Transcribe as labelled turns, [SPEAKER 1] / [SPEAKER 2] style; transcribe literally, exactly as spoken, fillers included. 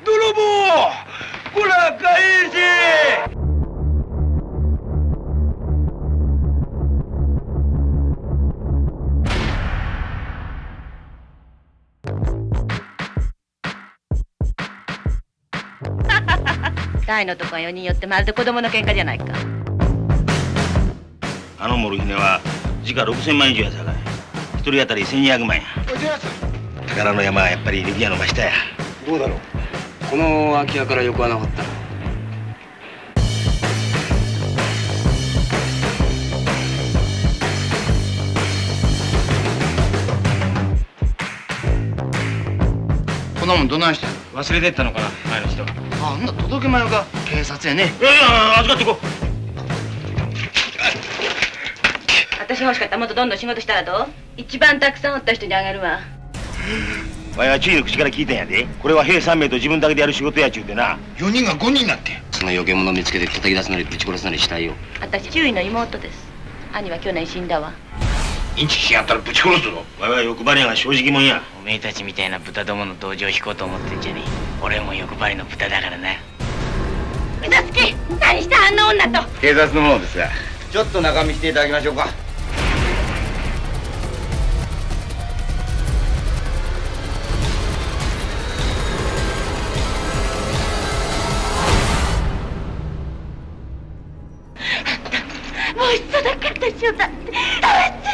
[SPEAKER 1] 泥棒！こら返せ！
[SPEAKER 2] 大のとこがよにん寄ってまるで子供の喧嘩じゃないか。
[SPEAKER 3] あのモルヒネは時価ろくせんまん以上やさかい、一人当たりせんにひゃくまんや。宝の山はやっぱり力也の真下や。
[SPEAKER 4] どうだろう、この空き家から横穴掘ったら。
[SPEAKER 5] こんなもんどないして忘れてったのかな、前の人。あんな届け前が警察やね。
[SPEAKER 3] いやいや、預かってこう。
[SPEAKER 2] 私欲しかったらもっとどんどん仕事したらどう？一番たくさんおった人にあげるわ。
[SPEAKER 3] お前は注意の口から聞いたんやで。これは兵さんめいと自分だけでやる仕事やちゅうてな。
[SPEAKER 5] よにんがごにんになって
[SPEAKER 4] その余計者見つけて叩き出すなりぶち殺すなりしたいよ。
[SPEAKER 2] 私注意の妹です。兄は去年死んだわ。
[SPEAKER 5] インチキしやったらぶち殺すぞ。
[SPEAKER 3] お前は欲張りやが正直者や。
[SPEAKER 6] おめえたちみたいな豚どもの同情を引こうと思ってんじゃねえ。俺も欲張りの豚だからな。
[SPEAKER 2] うざつき、何したあんな女と。
[SPEAKER 5] 警察の者ですが、ちょっと中身していただきましょうか。
[SPEAKER 2] もう一度だけ私をだって。